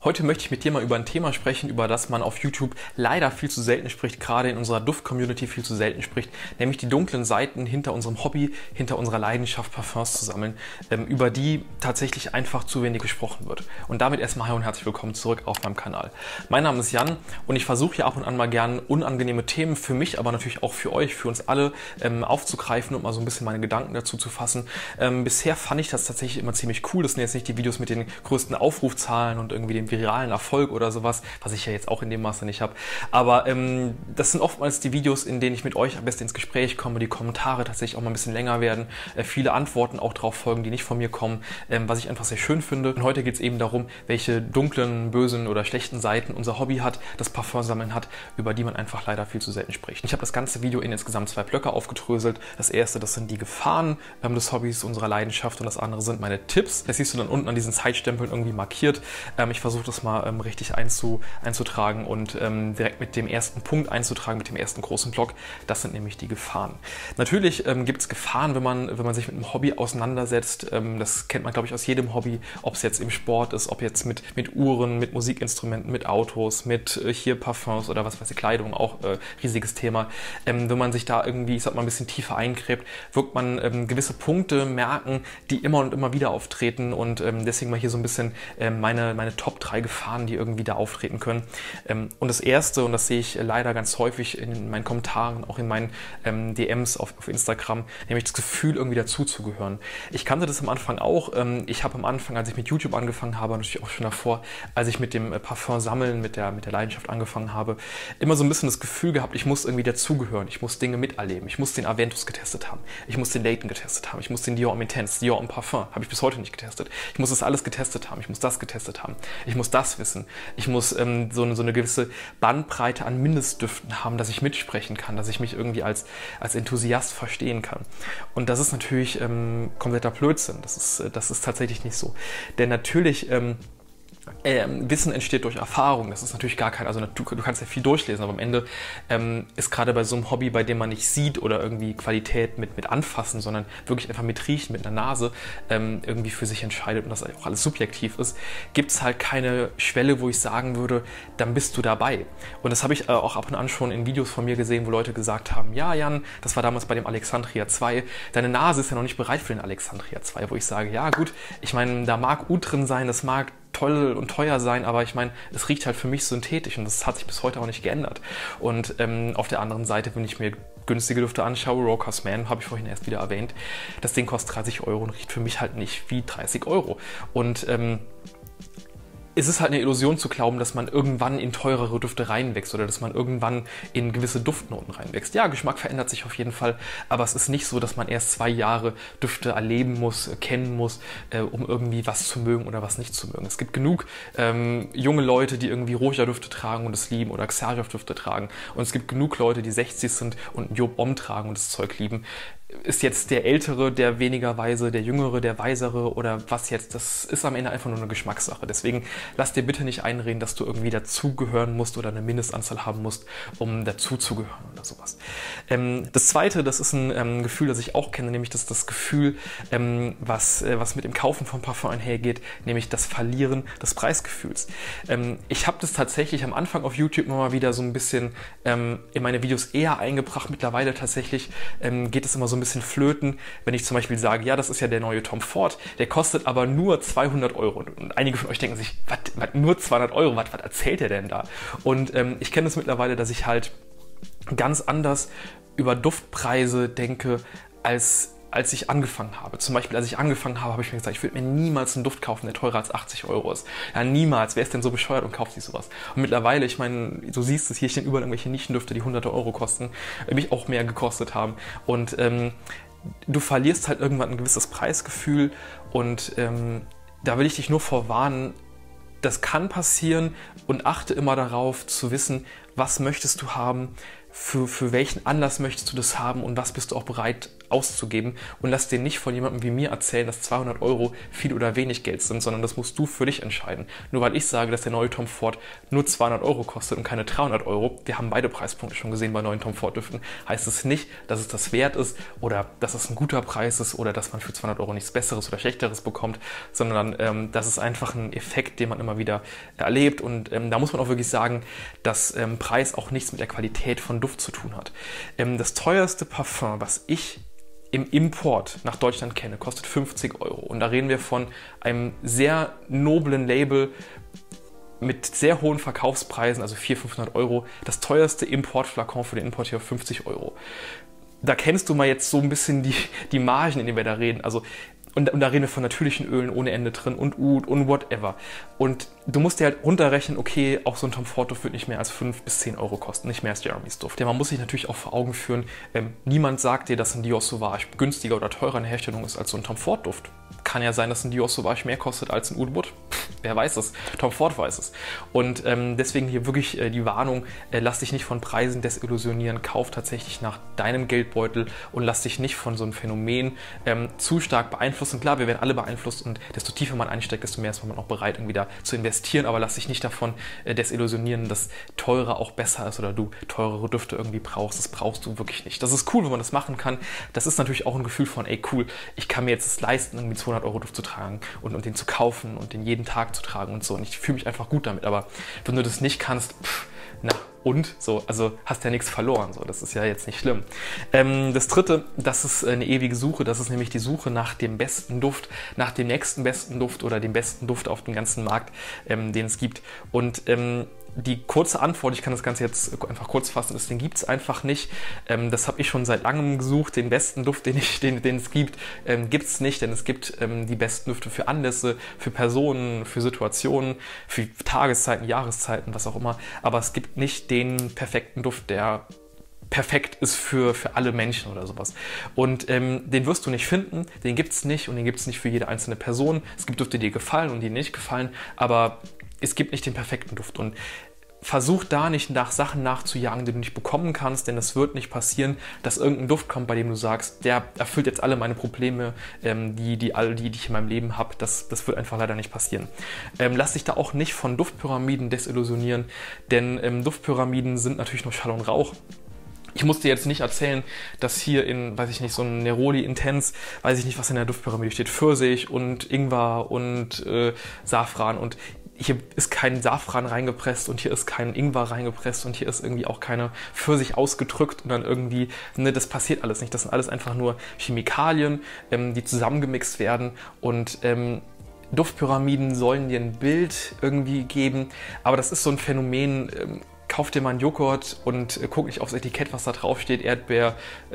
Heute möchte ich mit dir mal über ein Thema sprechen, über das man auf YouTube leider viel zu selten spricht, gerade in unserer Duft-Community viel zu selten spricht, nämlich die dunklen Seiten hinter unserem Hobby, hinter unserer Leidenschaft, Parfums zu sammeln, über die tatsächlich einfach zu wenig gesprochen wird. Und damit erstmal hi und herzlich willkommen zurück auf meinem Kanal. Mein Name ist Jan und ich versuche hier ab und an mal gern unangenehme Themen für mich, aber natürlich auch für euch, für uns alle aufzugreifen und mal so ein bisschen meine Gedanken dazu zu fassen. Bisher fand ich das tatsächlich immer ziemlich cool. Das sind jetzt nicht die Videos mit den größten Aufrufzahlen und irgendwie dem viralen Erfolg oder sowas, was ich ja jetzt auch in dem Maße nicht habe. Aber das sind oftmals die Videos, in denen ich mit euch am besten ins Gespräch komme, die Kommentare tatsächlich auch mal ein bisschen länger werden, viele Antworten auch drauf folgen, die nicht von mir kommen, was ich einfach sehr schön finde. Und heute geht es eben darum, welche dunklen, bösen oder schlechten Seiten unser Hobby hat, das Parfumsammeln hat, über die man einfach leider viel zu selten spricht. Ich habe das ganze Video in insgesamt 2 Blöcke aufgedröselt. Das erste, das sind die Gefahren des Hobbys, unserer Leidenschaft, und das andere sind meine Tipps. Das siehst du dann unten an diesen Zeitstempeln irgendwie markiert. Ich versuche das mal richtig einzutragen und direkt mit dem ersten Punkt einzutragen, mit dem ersten großen Block. Das sind nämlich die Gefahren. Natürlich gibt es Gefahren, wenn man sich mit einem Hobby auseinandersetzt. Das kennt man, glaube ich, aus jedem Hobby, ob es jetzt im Sport ist, ob jetzt mit Uhren, mit Musikinstrumenten, mit Autos, mit hier Parfums oder was weiß ich, Kleidung, auch riesiges Thema. Wenn man sich da irgendwie, ich sag mal, ein bisschen tiefer eingräbt, wird man gewisse Punkte merken, die immer und immer wieder auftreten, und deswegen mal hier so ein bisschen meine Top 3 Gefahren, die irgendwie da auftreten können. Und das erste, und das sehe ich leider ganz häufig in meinen Kommentaren, auch in meinen DMs auf Instagram, nämlich das Gefühl, irgendwie dazuzugehören. Ich kannte das am Anfang auch. Ich habe am Anfang, als ich mit YouTube angefangen habe, natürlich auch schon davor, als ich mit dem Parfum-Sammeln, mit der Leidenschaft angefangen habe, immer so ein bisschen das Gefühl gehabt, ich muss irgendwie dazugehören, ich muss Dinge miterleben, ich muss den Aventus getestet haben, ich muss den Layton getestet haben, ich muss den Dior Homme Intense, Dior Homme Parfum, habe ich bis heute nicht getestet. Ich muss das alles getestet haben, ich muss das getestet haben, ich muss das wissen, ich muss so eine gewisse Bandbreite an Mindestdüften haben, dass ich mitsprechen kann, dass ich mich irgendwie als Enthusiast verstehen kann. Und das ist natürlich kompletter Blödsinn, das ist tatsächlich nicht so. Denn natürlich Wissen entsteht durch Erfahrung. Das ist natürlich gar kein, also du kannst ja viel durchlesen, aber am Ende ist gerade bei so einem Hobby, bei dem man nicht sieht oder irgendwie Qualität mit anfassen, sondern wirklich einfach mit riechen, mit einer Nase irgendwie für sich entscheidet und das auch alles subjektiv ist, gibt es halt keine Schwelle, wo ich sagen würde, dann bist du dabei. Und das habe ich auch ab und an schon in Videos von mir gesehen, wo Leute gesagt haben, ja Jan, das war damals bei dem Alexandria 2, deine Nase ist ja noch nicht bereit für den Alexandria 2, wo ich sage, ja gut, ich meine, da mag Ud drin sein, das mag toll und teuer sein, aber ich meine, es riecht halt für mich synthetisch und das hat sich bis heute auch nicht geändert. Und auf der anderen Seite, wenn ich mir günstige Düfte anschaue, Rokas Man, habe ich vorhin erst wieder erwähnt, das Ding kostet 30 € und riecht für mich halt nicht wie 30 €. Und es ist halt eine Illusion zu glauben, dass man irgendwann in teurere Düfte reinwächst oder dass man irgendwann in gewisse Duftnoten reinwächst. Ja, Geschmack verändert sich auf jeden Fall, aber es ist nicht so, dass man erst 2 Jahre Düfte erleben muss, kennen muss, um irgendwie was zu mögen oder was nicht zu mögen. Es gibt genug junge Leute, die irgendwie Roja-Düfte tragen und es lieben oder Xerjoff-Düfte tragen, und es gibt genug Leute, die 60 sind und Job Homme tragen und das Zeug lieben. Ist jetzt der Ältere, der weniger Weise, der Jüngere, der Weisere oder was jetzt? Das ist am Ende einfach nur eine Geschmackssache. Deswegen lass dir bitte nicht einreden, dass du irgendwie dazugehören musst oder eine Mindestanzahl haben musst, um dazuzugehören oder sowas. Das Zweite, das ist ein Gefühl, das ich auch kenne, nämlich das Gefühl, was mit dem Kaufen von Parfum einhergeht, nämlich das Verlieren des Preisgefühls. Ich habe das tatsächlich am Anfang auf YouTube immer mal wieder so ein bisschen in meine Videos eher eingebracht. Mittlerweile tatsächlich geht es immer so ein bisschen flöten, wenn ich zum Beispiel sage, ja, das ist ja der neue Tom Ford, der kostet aber nur 200 €. Und einige von euch denken sich, was nur 200 €, was erzählt der denn da? Und ich kenne es mittlerweile, dass ich halt ganz anders über Duftpreise denke, als ich angefangen habe. Zum Beispiel, als ich angefangen habe, habe ich mir gesagt, ich würde mir niemals einen Duft kaufen, der teurer als 80 € ist. Ja, niemals. Wer ist denn so bescheuert und kauft sich sowas? Und mittlerweile, ich meine, du siehst es, hier stehen überall irgendwelche Nischendüfte, die hunderte € kosten, mich auch mehr gekostet haben. Und du verlierst halt irgendwann ein gewisses Preisgefühl, und da will ich dich nur vorwarnen, das kann passieren, und achte immer darauf zu wissen, was möchtest du haben, für welchen Anlass möchtest du das haben und was bist du auch bereit auszugeben und lass dir nicht von jemandem wie mir erzählen, dass 200 Euro viel oder wenig Geld sind, sondern das musst du für dich entscheiden. Nur weil ich sage, dass der neue Tom Ford nur 200 Euro kostet und keine 300 Euro, wir haben beide Preispunkte schon gesehen bei neuen Tom Ford Düften, heißt es nicht, dass es das wert ist oder dass es ein guter Preis ist oder dass man für 200 Euro nichts Besseres oder Schlechteres bekommt, sondern das ist einfach ein Effekt, den man immer wieder erlebt und da muss man auch wirklich sagen, dass Preis auch nichts mit der Qualität von Duft zu tun hat. Das teuerste Parfum, was ich im Import nach Deutschland kenne, kostet 50 Euro. Und da reden wir von einem sehr noblen Label mit sehr hohen Verkaufspreisen, also 400-500 Euro. Das teuerste Importflakon für den Importeur 50 Euro. Da kennst du mal jetzt so ein bisschen die Margen, in denen wir da reden. Also und da reden wir von natürlichen Ölen ohne Ende drin und Oud und whatever. Und du musst dir halt runterrechnen, okay, auch so ein Tom Ford Duft wird nicht mehr als 5 bis 10 Euro kosten, nicht mehr als Jeremy's Duft. Ja, man muss sich natürlich auch vor Augen führen, niemand sagt dir, dass ein Dior Sauvage günstiger oder teurer in der Herstellung ist als so ein Tom Ford Duft. Kann ja sein, dass ein Dior Sauvage mehr kostet als ein Oud Wood. Wer weiß es? Tom Ford weiß es. Und deswegen hier wirklich die Warnung, lass dich nicht von Preisen desillusionieren, kauf tatsächlich nach deinem Geldbeutel und lass dich nicht von so einem Phänomen zu stark beeinflussen. Klar, wir werden alle beeinflusst und desto tiefer man einsteckt, desto mehr ist man auch bereit, irgendwie da zu investieren, aber lass dich nicht davon desillusionieren, dass teurer auch besser ist oder du teurere Düfte irgendwie brauchst. Das brauchst du wirklich nicht. Das ist cool, wenn man das machen kann. Das ist natürlich auch ein Gefühl von, ey cool, ich kann mir jetzt es leisten, irgendwie 200 Euro Duft zu tragen und den zu kaufen und den jeden Tag zu tragen und so. Und ich fühle mich einfach gut damit. Aber wenn du das nicht kannst, na und so, also hast ja nichts verloren. So, das ist ja jetzt nicht schlimm. Das dritte, das ist eine ewige Suche. Das ist nämlich die Suche nach dem besten Duft, nach dem nächsten besten Duft oder dem besten Duft auf dem ganzen Markt, den es gibt. Und die kurze Antwort, ich kann das Ganze jetzt einfach kurz fassen, ist, den gibt es einfach nicht. Das habe ich schon seit langem gesucht. Den besten Duft, den es gibt, gibt es nicht, denn es gibt die besten Düfte für Anlässe, für Personen, für Situationen, für Tageszeiten, Jahreszeiten, was auch immer. Aber es gibt nicht den perfekten Duft, der perfekt ist für alle Menschen oder sowas. Und den wirst du nicht finden, den gibt es nicht und den gibt es nicht für jede einzelne Person. Es gibt Düfte, die dir gefallen und die nicht gefallen, aber es gibt nicht den perfekten Duft. Und versuch da nicht nach Sachen nachzujagen, die du nicht bekommen kannst, denn es wird nicht passieren, dass irgendein Duft kommt, bei dem du sagst, der erfüllt jetzt alle meine Probleme, die ich in meinem Leben habe. Das wird einfach leider nicht passieren. Lass dich da auch nicht von Duftpyramiden desillusionieren, denn Duftpyramiden sind natürlich nur Schall und Rauch. Ich muss dir jetzt nicht erzählen, dass hier in, weiß ich nicht, so ein Neroli Intense, weiß ich nicht, was in der Duftpyramide steht, Pfirsich und Ingwer und Safran und hier ist kein Safran reingepresst und hier ist kein Ingwer reingepresst und hier ist irgendwie auch keine Pfirsich ausgedrückt und dann irgendwie, ne, das passiert alles nicht. Das sind alles einfach nur Chemikalien, die zusammengemixt werden und Duftpyramiden sollen dir ein Bild irgendwie geben, aber das ist so ein Phänomen, kauf dir mal einen Joghurt und guck nicht aufs Etikett, was da drauf steht, Erdbeer,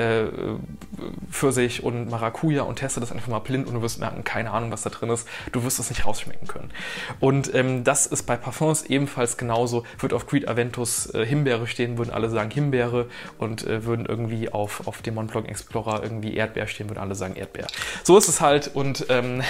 Pfirsich und Maracuja und teste das einfach mal blind und du wirst merken, keine Ahnung, was da drin ist. Du wirst es nicht rausschmecken können. Und das ist bei Parfums ebenfalls genauso. Wird auf Creed Aventus Himbeere stehen, würden alle sagen Himbeere und würden irgendwie auf dem Mont Blanc Explorer irgendwie Erdbeer stehen, würden alle sagen Erdbeer. So ist es halt und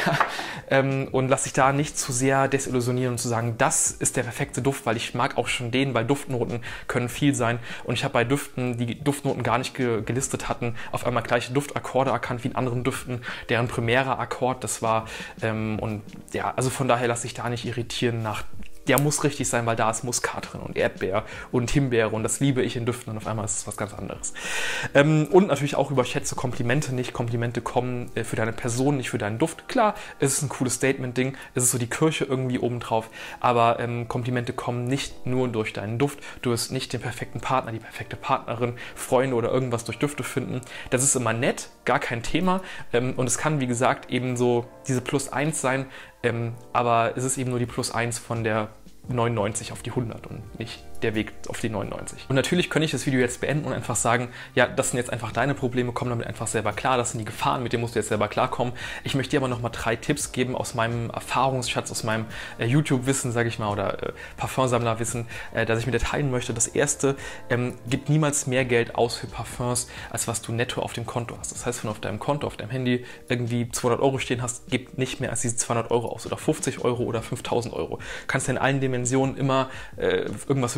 lass dich da nicht zu sehr desillusionieren und zu sagen, das ist der perfekte Duft, weil ich mag auch schon den, weil Duftnoten können viel sein und ich habe bei Düften, die Duftnoten gar nicht gelistet hatten, auf einmal gleiche Duftakkorde erkannt wie in anderen Düften, deren primärer Akkord das war und ja, also von daher lass dich da nicht irritieren nach der muss richtig sein, weil da ist Muskat drin und Erdbeer und Himbeere und das liebe ich in Düften und auf einmal ist es was ganz anderes. Und natürlich auch überschätze Komplimente nicht. Komplimente kommen für deine Person, nicht für deinen Duft. Klar, es ist ein cooles Statement-Ding, es ist so die Kirsche irgendwie obendrauf, aber Komplimente kommen nicht nur durch deinen Duft. Du wirst nicht den perfekten Partner, die perfekte Partnerin, Freunde oder irgendwas durch Düfte finden. Das ist immer nett, gar kein Thema und es kann, wie gesagt, eben so diese +1 sein, aber es ist eben nur die +1 von der 99 auf die 100 und nicht der Weg auf die 99. Und natürlich könnte ich das Video jetzt beenden und einfach sagen, ja, das sind jetzt einfach deine Probleme, komm damit einfach selber klar, das sind die Gefahren, mit denen musst du jetzt selber klarkommen. Ich möchte dir aber nochmal 3 Tipps geben aus meinem Erfahrungsschatz, aus meinem YouTube-Wissen, sage ich mal, oder Parfumsammlerwissen, das ich mit dir teilen möchte. Das erste, gib niemals mehr Geld aus für Parfums, als was du netto auf dem Konto hast. Das heißt, wenn du auf deinem Konto, auf deinem Handy irgendwie 200 Euro stehen hast, gib nicht mehr als diese 200 Euro aus oder 50 Euro oder 5000 Euro. Du kannst ja in allen Dimensionen immer irgendwas für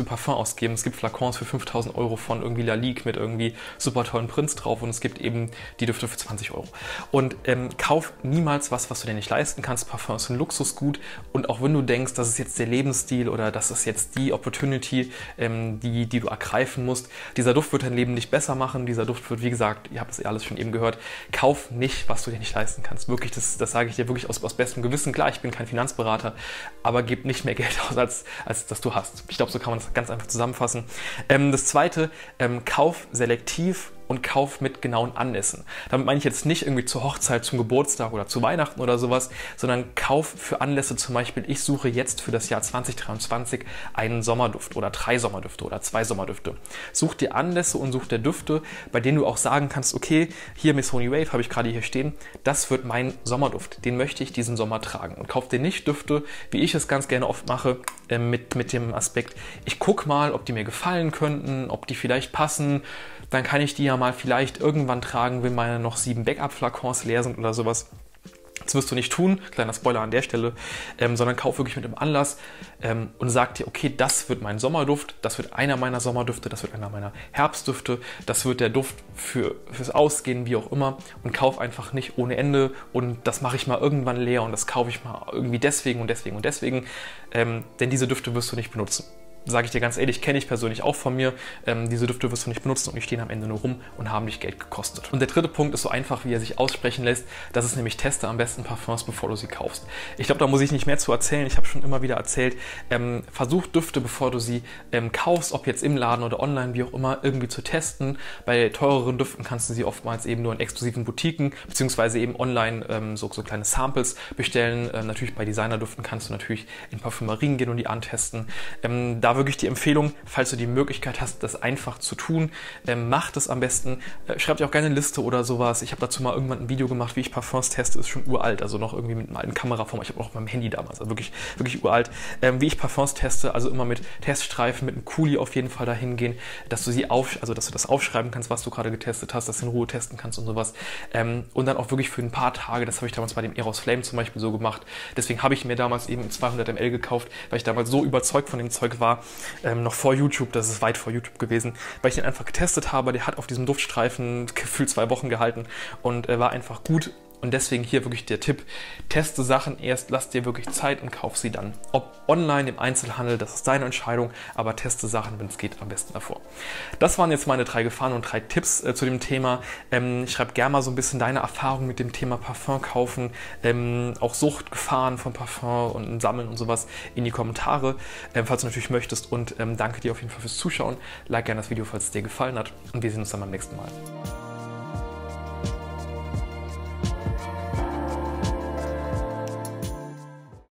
Parfum ausgeben. Es gibt Flakons für 5.000 Euro von irgendwie Lalique mit irgendwie super tollen Prints drauf und es gibt eben die Düfte für 20 Euro. Und kauf niemals was du dir nicht leisten kannst. Parfum ist ein Luxusgut und auch wenn du denkst, das ist jetzt der Lebensstil oder das ist jetzt die Opportunity, die du ergreifen musst, dieser Duft wird dein Leben nicht besser machen. Dieser Duft wird, wie gesagt, ihr habt es ja alles schon eben gehört, kauf nicht, was du dir nicht leisten kannst. Wirklich, das sage ich dir wirklich aus bestem Gewissen. Klar, ich bin kein Finanzberater, aber gib nicht mehr Geld aus, als das du hast. Ich glaube, so kann man das ganz einfach zusammenfassen. Das Zweite, kauf selektiv und kauf mit genauen Anlässen. Damit meine ich jetzt nicht irgendwie zur Hochzeit, zum Geburtstag oder zu Weihnachten oder sowas, sondern kauf für Anlässe zum Beispiel, ich suche jetzt für das Jahr 2023 einen Sommerduft oder 3 Sommerdüfte oder 2 Sommerdüfte. Such dir Anlässe und such dir Düfte, bei denen du auch sagen kannst, okay, hier Missoni Wave habe ich gerade hier stehen, das wird mein Sommerduft, den möchte ich diesen Sommer tragen. Und kauf dir nicht Düfte, wie ich es ganz gerne oft mache, mit dem Aspekt, ich gucke mal, ob die mir gefallen könnten, ob die vielleicht passen, dann kann ich die ja mal vielleicht irgendwann tragen, wenn meine noch 7 Backup-Flakons leer sind oder sowas. Das wirst du nicht tun, kleiner Spoiler an der Stelle, sondern kauf wirklich mit dem Anlass und sag dir, okay, das wird mein Sommerduft, das wird einer meiner Sommerdüfte, das wird einer meiner Herbstdüfte, das wird der Duft fürs Ausgehen, wie auch immer, und kauf einfach nicht ohne Ende und das mache ich mal irgendwann leer und das kaufe ich mal irgendwie deswegen und deswegen und deswegen, denn diese Düfte wirst du nicht benutzen. Sage ich dir ganz ehrlich, kenne ich persönlich auch von mir. Diese Düfte wirst du nicht benutzen und die stehen am Ende nur rum und haben dich Geld gekostet. Und der dritte Punkt ist so einfach, wie er sich aussprechen lässt. Das ist nämlich, teste am besten Parfums, bevor du sie kaufst. Ich glaube, da muss ich nicht mehr zu erzählen. Ich habe schon immer wieder erzählt, versuch Düfte, bevor du sie kaufst, ob jetzt im Laden oder online, wie auch immer, irgendwie zu testen. Bei teureren Düften kannst du sie oftmals eben nur in exklusiven Boutiquen, beziehungsweise eben online so kleine Samples bestellen. Natürlich bei Designerdüften kannst du natürlich in Parfümerien gehen und die antesten. Da wirklich die Empfehlung, falls du die Möglichkeit hast, das einfach zu tun, mach das am besten. Schreib dir auch gerne eine Liste oder sowas. Ich habe dazu mal irgendwann ein Video gemacht, wie ich Parfums teste, ist schon uralt, also noch irgendwie mit einem alten Kameraformat. Ich habe auch beim Handy damals, also wirklich, wirklich uralt. Wie ich Parfums teste, also immer mit Teststreifen, mit einem Kuli auf jeden Fall dahin gehen, dass du dass du das aufschreiben kannst, was du gerade getestet hast, dass du in Ruhe testen kannst und sowas. Und dann auch wirklich für ein paar Tage, das habe ich damals bei dem Eros Flame zum Beispiel so gemacht. Deswegen habe ich mir damals eben 200 ml gekauft, weil ich damals so überzeugt von dem Zeug war, noch vor YouTube, das ist weit vor YouTube gewesen, weil ich den einfach getestet habe, der hat auf diesem Duftstreifen gefühlt 2 Wochen gehalten und war einfach gut. Und deswegen hier wirklich der Tipp, teste Sachen erst, lass dir wirklich Zeit und kauf sie dann. Ob online, im Einzelhandel, das ist deine Entscheidung, aber teste Sachen, wenn es geht, am besten davor. Das waren jetzt meine 3 Gefahren und 3 Tipps zu dem Thema. Schreib gerne mal so ein bisschen deine Erfahrungen mit dem Thema Parfum kaufen, auch Suchtgefahren von Parfum und Sammeln und sowas in die Kommentare, falls du natürlich möchtest. Und danke dir auf jeden Fall fürs Zuschauen. Like gerne das Video, falls es dir gefallen hat und wir sehen uns dann beim nächsten Mal.